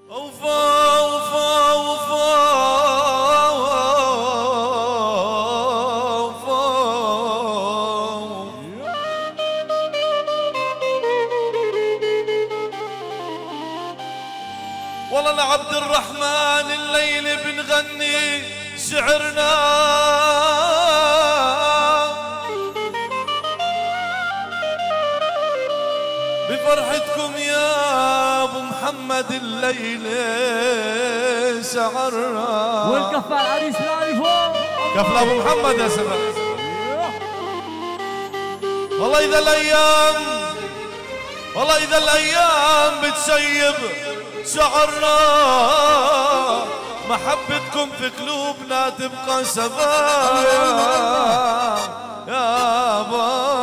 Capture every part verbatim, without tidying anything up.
وفا وفا وفا وفا والله لعبد الرحمن الليل بنغني شعرنا بفرحتكم يا ابو محمد الليلة شعرنا. والكف على العريس العالي فوق. كف لابو محمد يا شباب. والله اذا الايام والله اذا الايام بتشيب شعرنا محبتكم في قلوبنا تبقى شباب يا با.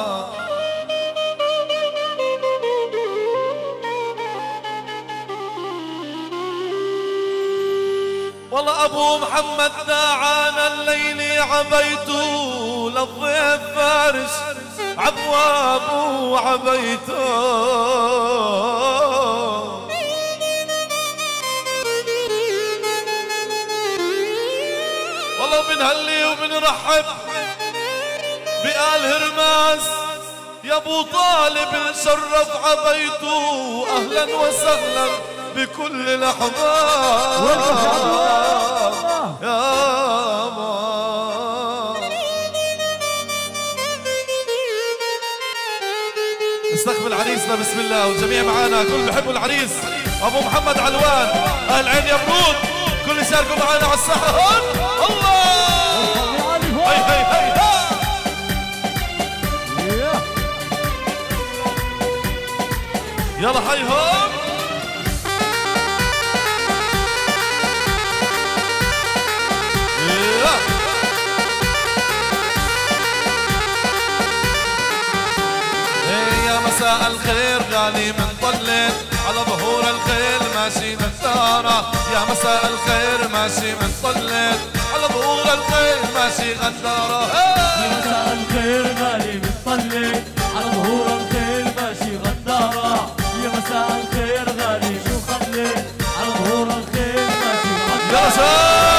والله ابو محمد داعانا الليل عبيته للضيف فارس عبوابه وعبيته. والله بنهلي وبنرحب بآل هرماس يا ابو طالب شرف عبيته. اهلا وسهلا بكل الاحباب يا ما. نستقبل عريسنا بسم الله والجميع معانا. كل بحبوا العريس ابو محمد علوان اهل عين يا برود. كل يشاركوا معانا على الساحه هون. الله هي هي هي يلا حي هون. مساء الخير غالي منطلت على ظهور الخيل ماشي غدارة. يا مساء الخير ماشي منطلت على ظهور الخيل ماشي غدارة. يا مساء الخير غالي منطلت على ظهور الخيل ماشي غدارة. يا مساء الخير غالي شو خلت على ظهور الخيل ماشي غدارة. يا شباب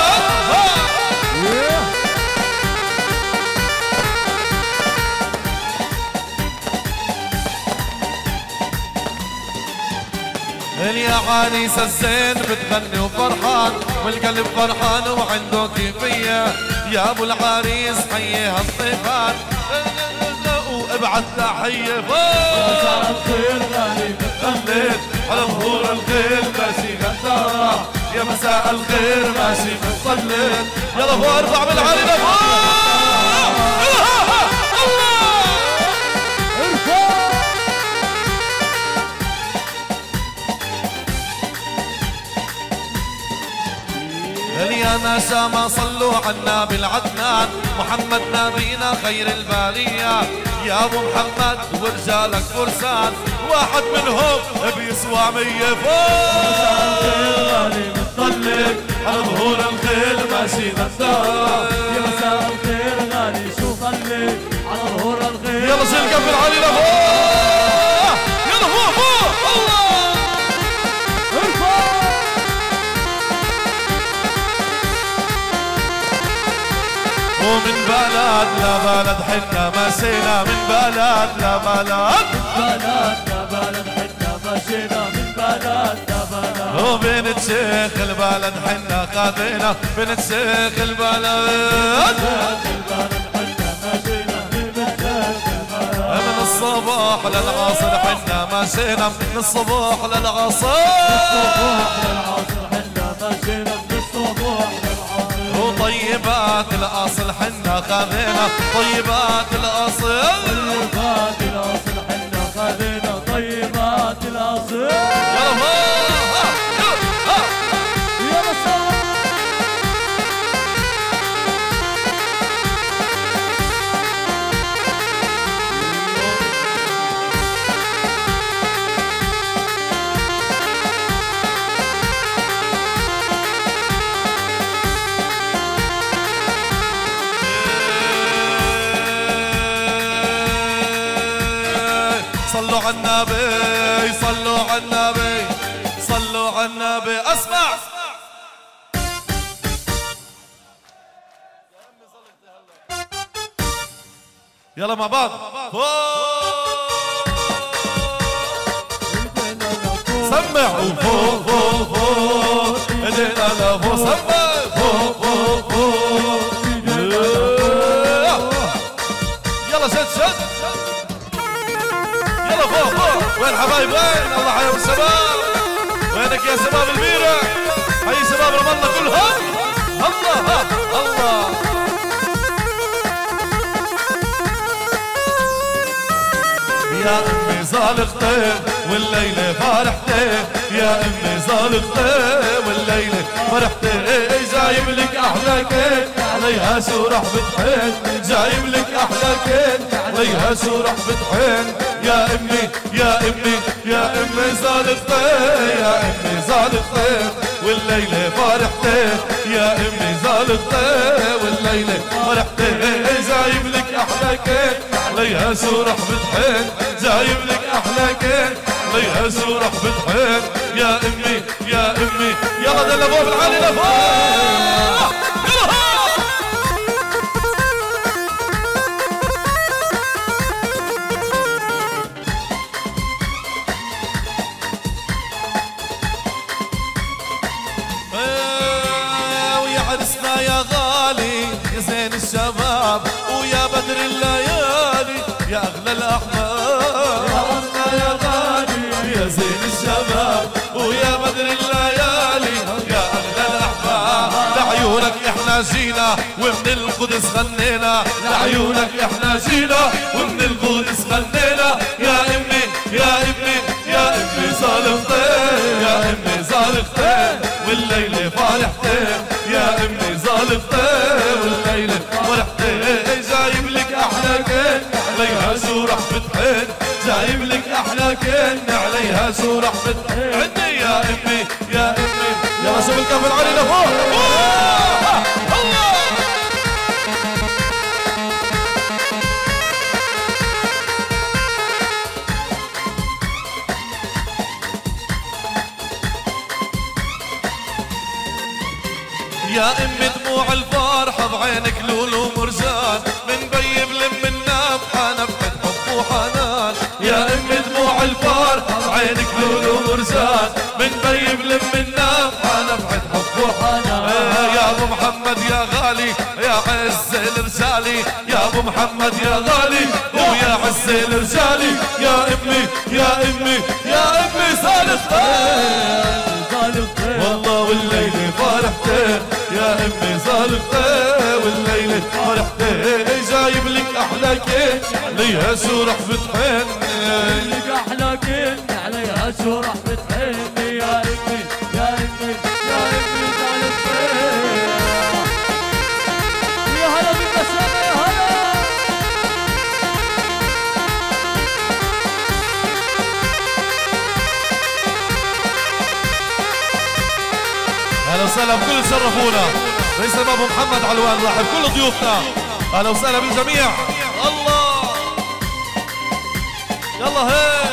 يا عريس الزين بتغني وفرحان والقلب فرحان وعنده كيفية. يا ابو العريس حييها الضيفان وابعت تحية. يا مساء الخير غالي بتغنيت على ظهور الخيل ماشي غدارة. يا مساء الخير ماشي بتصلت. يلا فوق ارفع بالعالي لفوق. يا ناس ما صلوا عنا بالعدنان محمد نبينا خير البرية. يا ابو محمد ورجالك فرسان واحد منهم بيسوى مية فوق. مساء الخير غالي متطلق على ظهور الخيل ماشي غدار. يا مساء الخير غالي شو خلي على ظهور الخيل. يلا شيل الكف العالي لفوق. يلا فوق فوق الله. ومن بلد لبلد حنا مشينا من بلد لبلد. من بلد لبلد حنا مشينا من بلد لبلد. وبنت شيخ البلد حنا خذينا بنت شيخ البلد. من الصباح للعصر حنا مشينا من الصباح للعصر. وطيبات الأصل حنا خذينا طيبات الأصل. طيبات الأصل حنا خذينا طيبات الأصل. يلا يلا سوا. صلوا على النبي صلوا على النبي صلوا على النبي يلا مع بعض فوق سمع وفوق فوق فوق ايدينا لفوق سمع فوق فوق فوق يلا شد شد يلا فوق فوق وين حبايب وين الله حيا الشباب وينك يا شباب البيرة حي شباب رام الله كلهم الله الله يا امي زالقتين والليله فرحتين يا امي زالقتين والليله فرحتين جايب لك احلى كيك عليها سورح بتحين جايب لك احلى كيك عليها سورح بتحين يا امي يا امي يا امي زالقتين يا امي زالقتين والليله فرحتين يا امي زالقتين والليله فرحتين جايب لك احلى كيك عليها سورح بتحين جايب لك احلى كيك عليها سورح بتحين يا امي يا امي يلا دل ابوه بالعالي لفوق ويا عرسنا يا غالي يا زين الشباب ويا بدر الليالي يا اغلى الاحباب يا عرسنا يا غالي يا زين الشباب ويا بدر الليالي يا اغلى الاحباب لعيونك احنا جينا ومن القدس غنينا لعيونك احنا جينا ومن القدس غنينا يا امي يا امي يا امي زالقتين يا امي زالقتين والليله فرحتين يا امي زالقتين والليله فرحتين جايب لك احلى كين عليها سورح بتحين جايب لك احلى كين عليها سورح بتحين عندي يا امي يا امي يلا شوف الكف العالي لفوق الله يا امي دموع الفرحة بعينك لولو مرجان من بي بلم النفحة نفحة حب وحنان يا امي دموع الفرحة بعينك لولو مرجان من بي بلم النفحة نفحة حب وحنان يا ابو محمد يا غالي يا عز الرجالي يا ابو محمد يا غالي ويا عز الرجالي يا امي يا امي يا امي زالقتين والله والليله فرحتين يا امي زالقتين والليله فرحتين جايب لك احلى كيك عليها سورح بتحين لك احلى كيك عليها سورح بتحين يا امي يا امي يا امي زالقتين يا هلا بالمسامة يا هلا اهلا وسهلا بكل شرفونا رئيس ابو محمد علوان رحب كل ضيوفنا اهلا وسهلا بالجميع الله يلا هي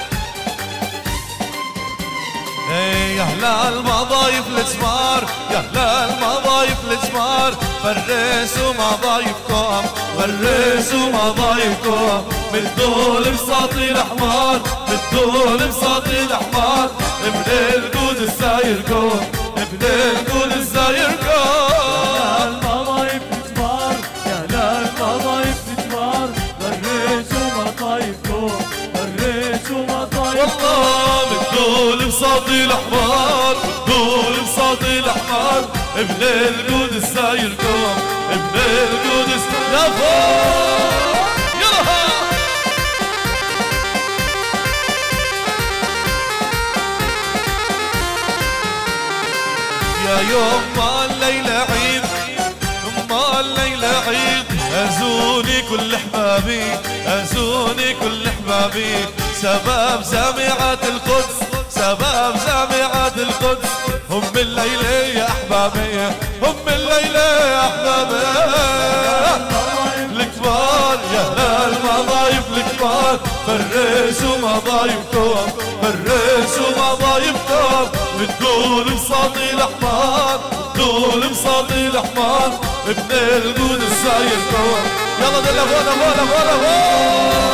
ايه يا هلا المضايف الجمار يا هلا المضايف الجمار فرسوا مضايفكم فرسوا مضايفكم بالدول بساطي الحمار بالدول بساطي الحمار ابن القدس سايركم ابن القدس سايركم يا المضايف الجمار يا لا المضايف الجمار فرسوا مضايفكم فرسوا مضايفكم والله بالدول بساطي الحمار بالدول بساطي الحمار ابن القدس سايركم ابن القدس يا فوق يلا يا يوم ما الليلة عيد ما الليلة عيد أزوني كل حبابي أزوني كل حبابي شباب جامعة القدس شباب جامعة القدس هم الليلة يا أحبابي هم الليلة يا أحبابي الكبار يا هلا المضايف الكبار فرسوا مضايفكم فرسوا مضايفكم بتقول بساطي الحمار بتقول بساطي الحمار ابن القدس سايركم يلا دلة فوق فوق فوق فوق.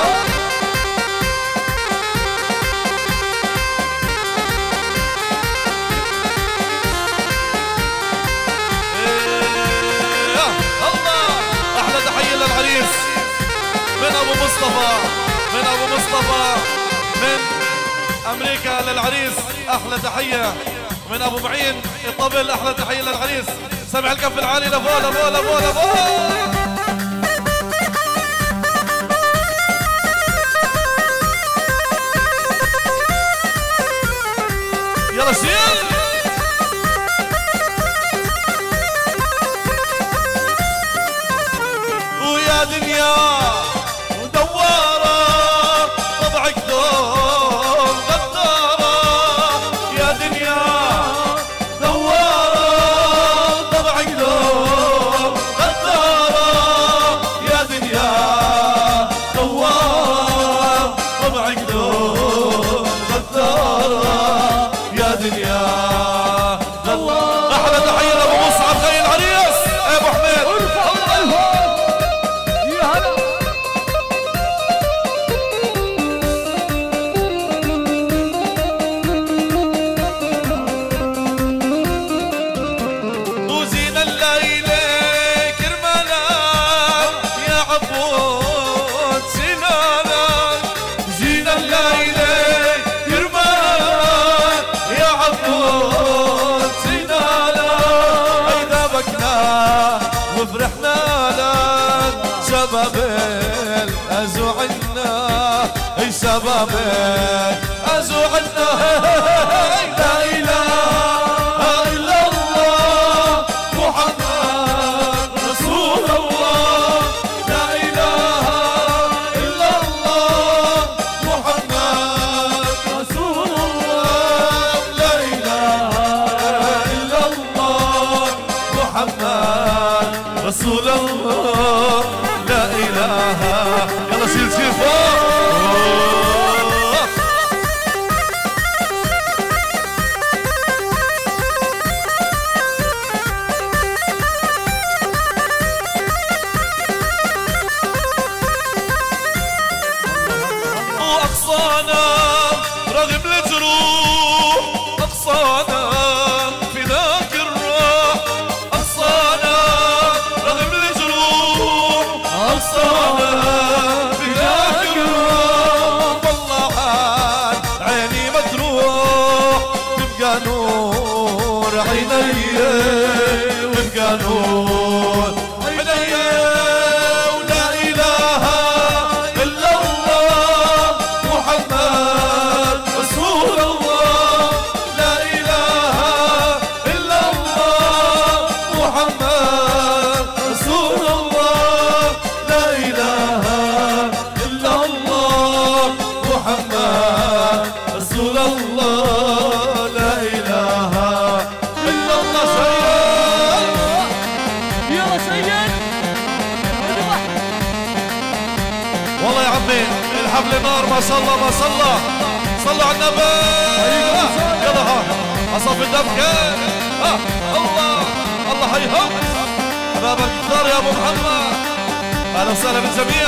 للعريس من ابو مصطفى، من ابو مصطفى من امريكا للعريس احلى تحيه، من ابو معين الطبل احلى تحيه للعريس. سمع الكف العالي لفوق لفوق لفوق لفوق. يلا شيل ويا دنيا ودوارة طبعك دوم غدارة. يا دنيا دوارة طبعك دوم غدارة. يا دنيا دوارة طبعك دوم غدارة. يا دنيا دوارة. أحلى تحية لأبو مصعب خي العريس أبو حميد. وفرحنا لك شبابك أزوعنا، اي شبابك أزوعنا. لا إله إلا الله محمد رسول الله. لا إله إلا الله محمد رسول الله. لا إله إلا الله محمد رسول الله. لا إله. يلا شيل شيل فوق. وأقصانا رغم الجروح، أقصانا فداك الروح. أقصانا رغم الجروح، أقصانا فداك الروح. والله عاد عيني مجروح، تبقى نور عيني وتبقى نور عيني. ولا إله إلا الله محمد رسول الله. لا إله إلا الله محمد رسول الله. لا إله إلا الله محمد رسول الله. لا إله إلا الله. سيد يلا سيد. والله يا عمي الحفل نار ما شاء الله ما شاء الله. صلوا على النبي. يلا ها اصف الدفكه. ها الله الله حيها باب الكتار يا ابو محمد. اهلا وسهلا بالجميع.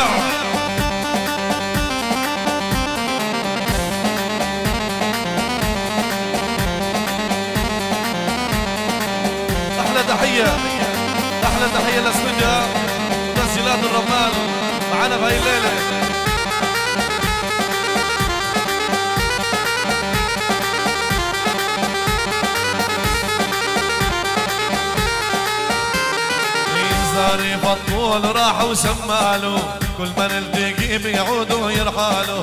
احلى تحيه احلى تحيه لاستوديو تسجيلات الرمال معنا بهاي الليله. زاري بطول راح وسماله، كل ما نلتقي بيعودوا يرحالوا.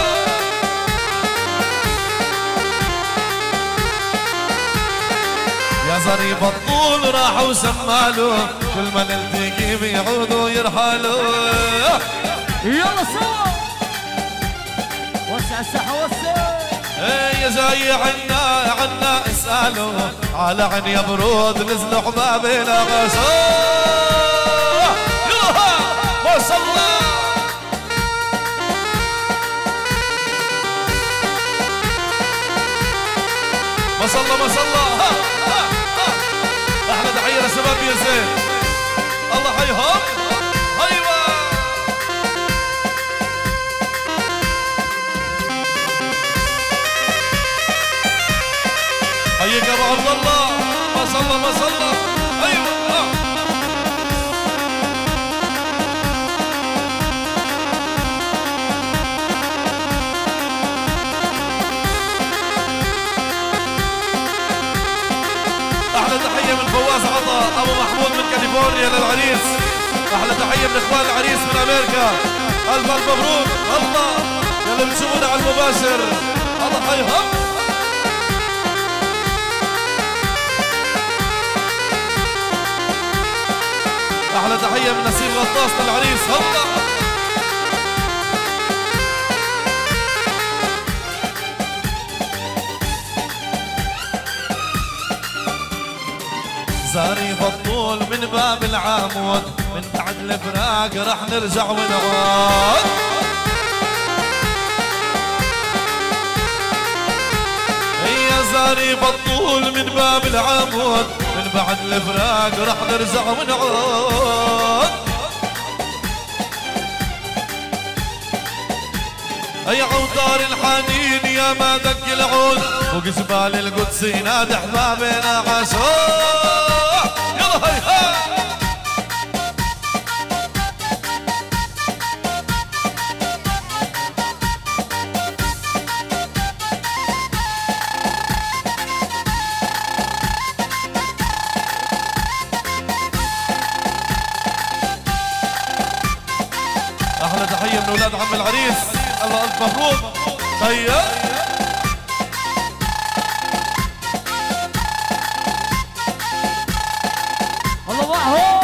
يا زاري بطول راح وسماله، كل ما نلتقي بيعودوا يرحالوا. يلا سوا وسع الساحة وسع. يا جاي عنا عنا اسألوا، على عن يا برود نزلوا حبابنا غشوا. ما شاء الله ما شاء الله ما شاء الله. ها ها ها. احلى تحيه لشباب يا زين. الله حيهم. ايوه كاليفورنيا للعريس. احلى تحيه من اخوان العريس من امريكا. الف الف مبروك. الله يلي بتشوفونا على المباشر الله حيهم. احلى تحيه من نسيم غطاس للعريس. الله زاري بطول من باب العمود، من بعد الفراق رح نرجع ونعود. يا زاري بطول من باب العمود، من بعد الفراق رح نرجع ونعود. يا عودار الحنين يا ما دق العود، فوق جبال القدس ينادي احبابنا عاشور. يلا هي هي احلى تحيه من اولاد عم العريس. الله الف مبروك. هيا الله معهم.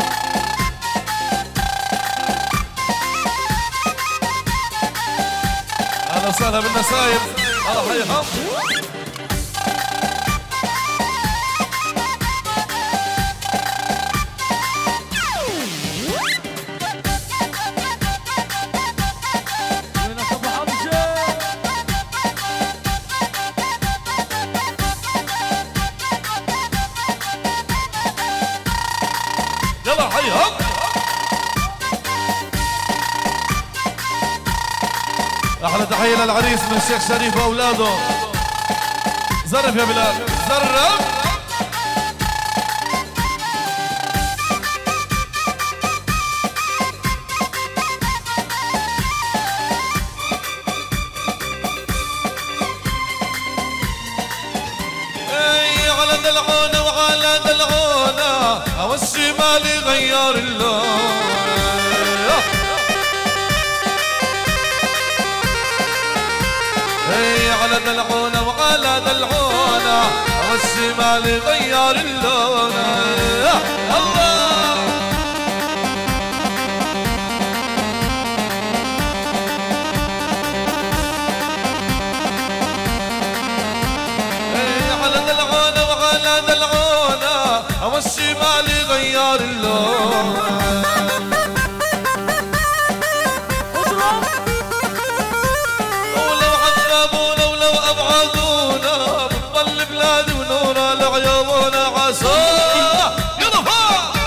اهلا وسهلا بالنسايب. الله حيهم. يلا حيهم. احلى تحيه للعريس من الشيخ شريف واولاده. زرف يا بلال زرف. اي على دلعونه وعلى دلعونه او الشمال غير اللون. اي على دلعونه وعلى دلعونه او الشمال غير اللون. الله اي على دلعونه وعلى دلعونه او الشمال غير اللون. ولو عذبونا ولو ابعدونا بتضل بلادي ونورا لعيوبنا عساه. يلا فوق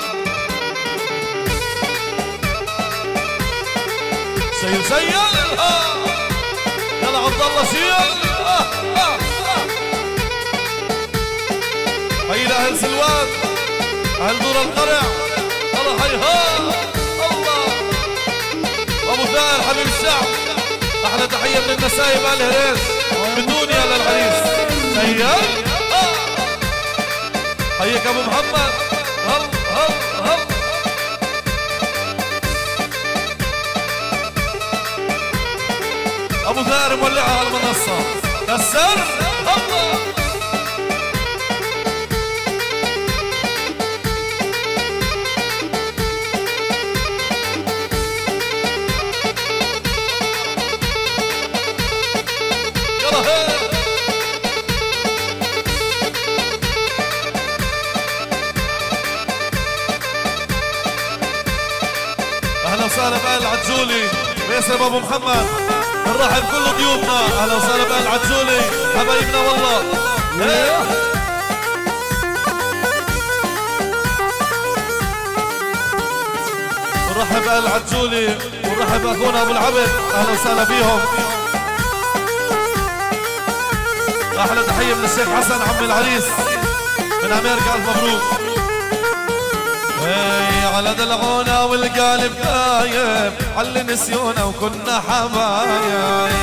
سيل سيل. يلا عبد الله سيل. هي اهل سلوان اهل دور القرع. الله هي ها الله ابو ثائر حبيب الشعب. احلى تحيه من النسايب ال هريس بالدنيا للعريس. هيا حيك ابو محمد. هل هل هل ابو ثائر مولعها على المنصه. كسر الله اهلا وسهلا بآل عجولي باسم ابو محمد. بنرحب كل ضيوفنا. اهلا وسهلا بآل عجولي حبايبنا والله. بنرحب بآل عجولي ونرحب باخونا ابو العبد. اهلا وسهلا فيهم. احلى تحيه من الشيخ حسن عم العريس من امريكا. الف مبروك. اي على دلعونا والقالب غايب على نسيونا وكنا حبايب.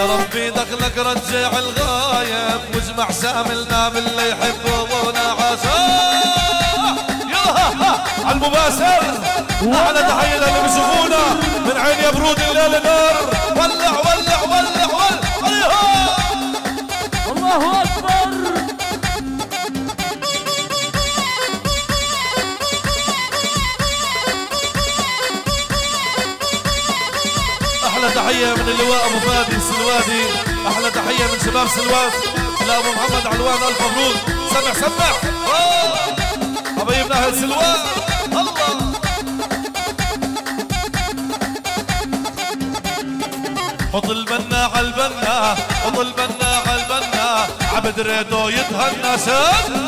يا ربي دخلك رجع الغايب واجمع شاملنا باللي يحبونا عشاء. يلا عالمباشر احلى تحية للي بيشوفونا من عين يا برود الليل نار. ولع ولع ولع ولع الله اكبر. احلى تحيه من اللواء ابو فادي السلوادي. احلى تحيه من شباب سلوات لابو محمد علوان. الف مبروك. سمع سمع حبايبنا اهل سلوات. الله حط البنا على البنا، حط البنا على البنا، عبد ريدو يتهنى شاد.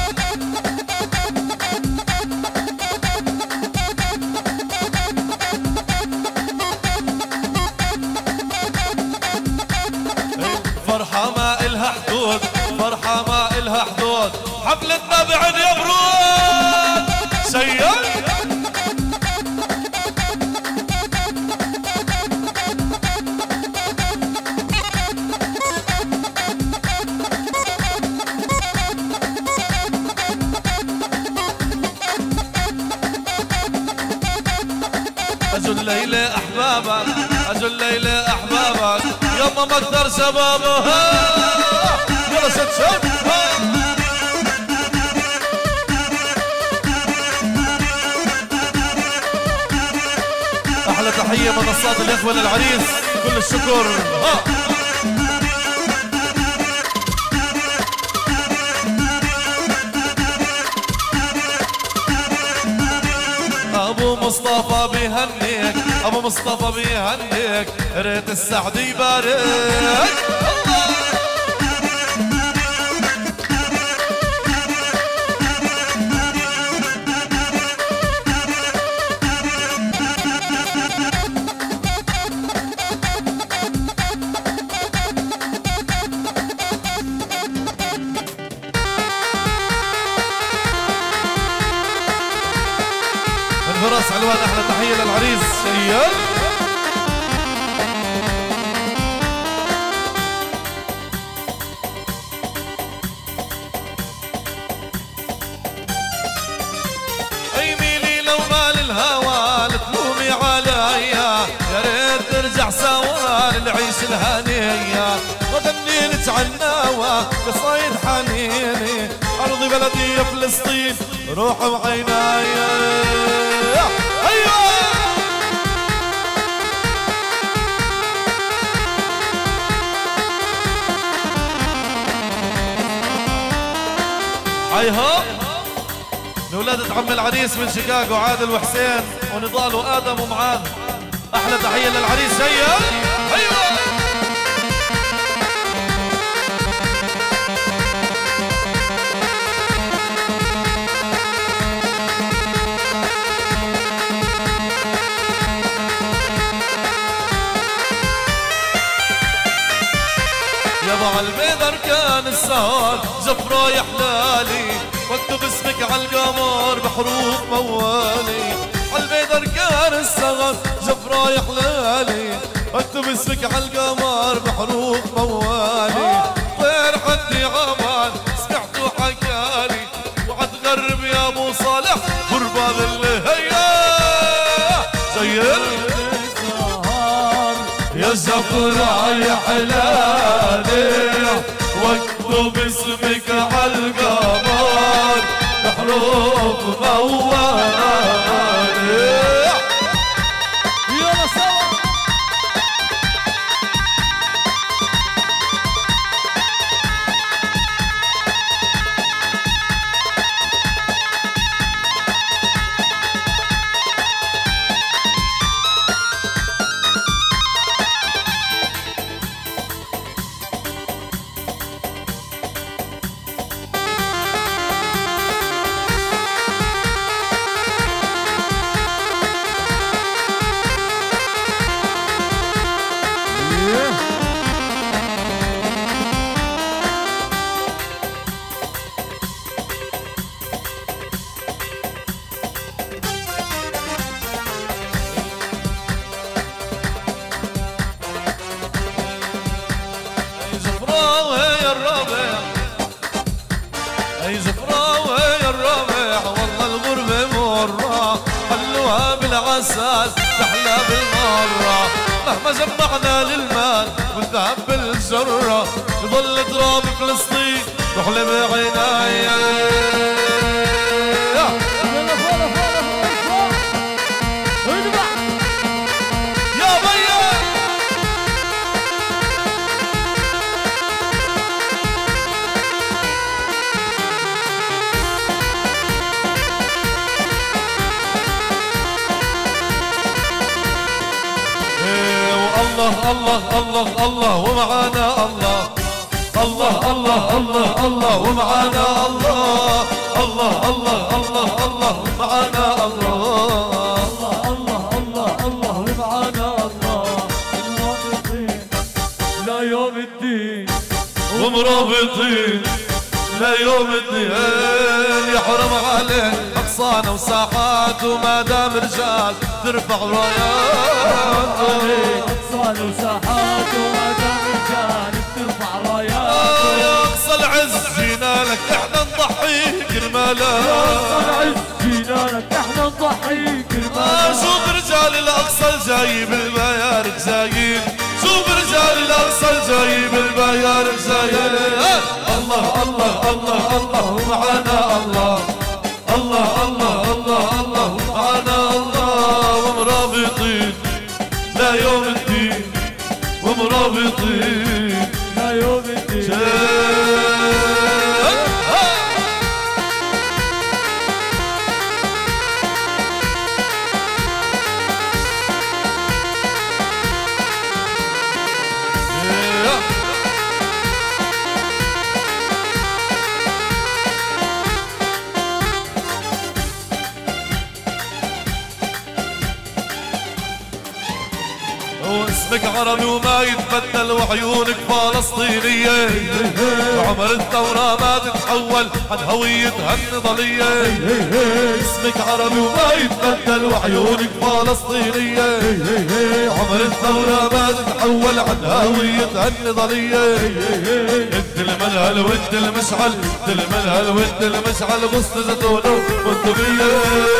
فرحة ما إلها حدود، فرحة ما إلها حدود، حفلتنا بعين يا برود. سيد أجل ليلة أحبابك، أجل ليلة أحبابك، يما ما اكثر شبابها. يلا شد شد. أحلى تحية منصات الإخوة للعريس، كل الشكر. ها ابو مصطفى بيهنيك، ابو مصطفى بيهنيك، ريت السعد يبارك. فراس علوان احلى تحيه للعريس شيال. ايميلي لو مال الهوى تلومي عليا، يا ريت ترجع سوا نعيش الهنيه، وغني لك عناوى قصايد حنيني، ارضي بلدي فلسطين روح وعيناي. ايوه هاي هو لولادة عم العريس من شيكاغو، عادل وحسين ونضال وادم ومعاذ. احلى تحيه للعريس. هيا ايوه يابا عالبيدر كان السهر زف رايح لالي، واكتب اسمك عالقمر بحروف موالي. عالبيدر كان السهر زف رايح لالي، واكتب اسمك عالقمر بحروف موالي. طير حدي عمان سمعتو حكالي، وعتغرب يا ابو صالح غربة اللي هيا زين يا زف رايح لالي، واكتب اسمك عالقمر بحروف موالي. يلا سوا راوي الربيع والله الغربة مرة، خلوها بالعساس تحلى بالمرة. مهما جمعنا للمال والذهب بالجرة، يظل تراب فلسطين تحلم عيناي. الله الله الله الله ومعانا الله، الله الله الله الله ومعانا الله، الله الله الله الله ومعانا الله، الله الله الله ومعانا الله. مرابطين لا يوم الدين ومرابطين لا يوم الدين، يحرم عليه أغصان وساحات وما دام رجال ترفع رايات. أغصان وساحات وما دام رجال ترفع رايات. يا أقصى العز جينا لك احنا نضحي كرمالك، يا أقصى العز جينا لك احنا نضحي كرمالك. شوف رجال الأقصى الجاي بالبيارك جايين، شوف رجال الأقصى الجاي بالبيارك جايين. الله الله الله الله معانا الله، الله الله الله الله معانا الله. ومرابطين لا يوم الدين ومرابطين لا يوم الدين. اسمك عربي وما يتبدل وعيونك فلسطينية، وعمر الثورة ما تتحول عن هويتها النضالية. اسمك عربي وما يتبدل وعيونك فلسطينية، عمر الثورة ما تتحول عن هويتها النضالية. انت المنهل وانت المشعل، انت المنهل وانت المشعل، غصن زيتون وبندقية.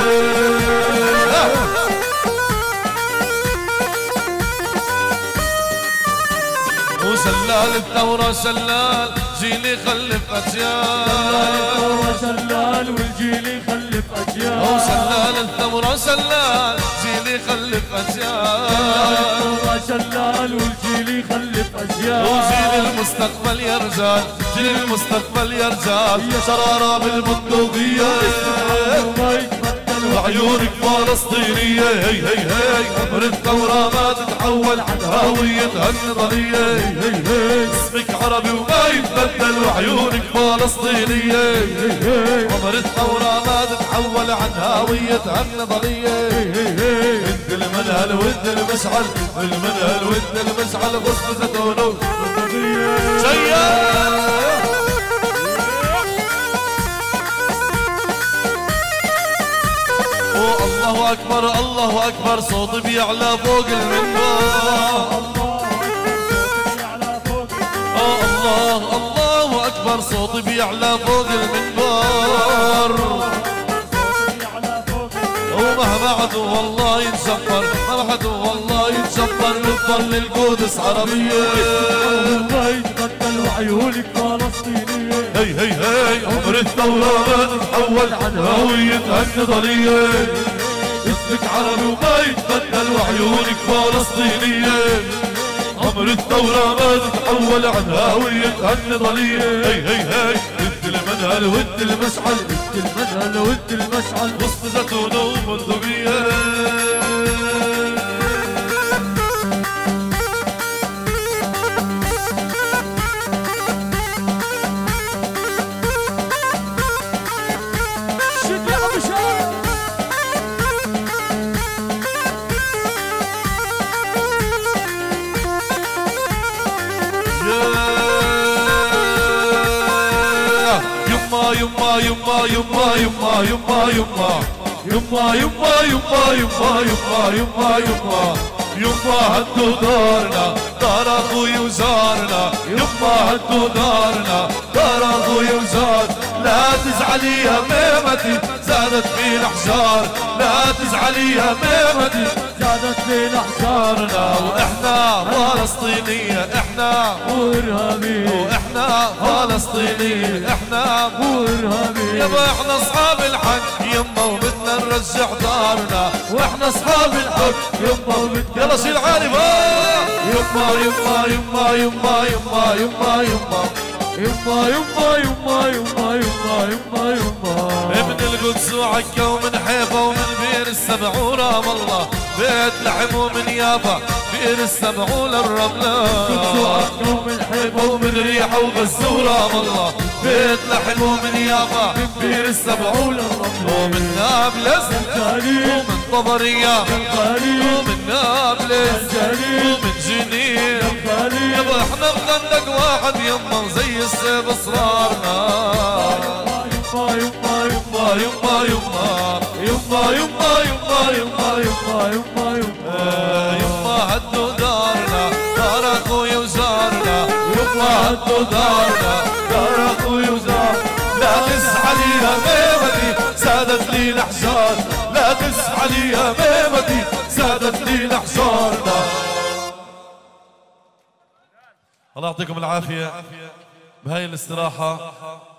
وشلال الثورة شلال جيلي خلف أجيال، شلال والجيل يخلف أجيال. وشلال الثورة شلال جيلي خلف أجيال، شلال والجيل يخلف أجيال. وجيل المستقبل يا رجال، جيل المستقبل يا رجال، شرارة بالبندقية وعيونك فلسطينية. هي هي هي عمر الثورة ما تتحول عن هويتها النضالية. اسمك عربي وما يتبدل وعيونك فلسطينية، عمر الثورة ما تتحول عن هويتها النضالية. انت المنهل وانت المشعل، المنهل وانت المشعل، غصن زيتون شيال. الله أكبر الله أكبر صوتي بيعلى فوق المنبر. الله الله أكبر صوتي بيعلى فوق المنبر. ومهما عدو والله يتجبر، مهما عدو والله يتجبر، بتضل القدس عربية. الله يتبدل وعيونك فلسطينية. هي هي هي عمر الثورة ما تتحول عن هويتها النضالية. اسمك عربي وما يتبدل وعيونك فلسطينية، عمر الثورة ما تتحول عن هويتها النضالية. هي هي هي انت المنهل وانت المشعل، انت المنهل وانت المشعل، غصن زيتون وبندقية. يما يما يما يما يما يما يما يما يما يما يما يما يما يما هدوا دارنا دار اخوي وزارنا يما هدوا دارنا دار اخوي وزار لا تزعلي يا ميمتي زادت في الاحجار لا تزعلي يا ميمتي زادت في احجارنا واحنا فلسطينية احنا وارهابية واحنا فلسطينية احنا وارهابية يابا احنا اصحاب الحق يما وبدنا نرجع دارنا واحنا اصحاب الحق يما وبدنا يلا شيل عالي بقى يما يما يما يما يما يما يما يما يما يما يما يما يما يما من القدس وعكا ومن حيفا ومن بئر السبع ورام الله بيت لحم ومن يافا بئر السبع وللرملة القدس وعكا ومن حيفا ومن ريحة وغزة ورام الله بيت لحم ومن يافا بئر السبع وللرملة ومن نابلس ومن طبرية ومن نابلس ومن جنين يابا احنا بخندق واحد يما وزي السيف اصرارنا يما يما يما يما يما يما يما يما يما يما يما يما يما هدوا دارنا دار اخوي وزارنا يما هدوا دارنا دار اخوي وزارنا لا تزعلي يا ميمتي زادت لي الاحجار لا تزعلي يا ميمتي زادت لي الاحجارنا. الله يعطيكم العافية بهاي الاستراحة.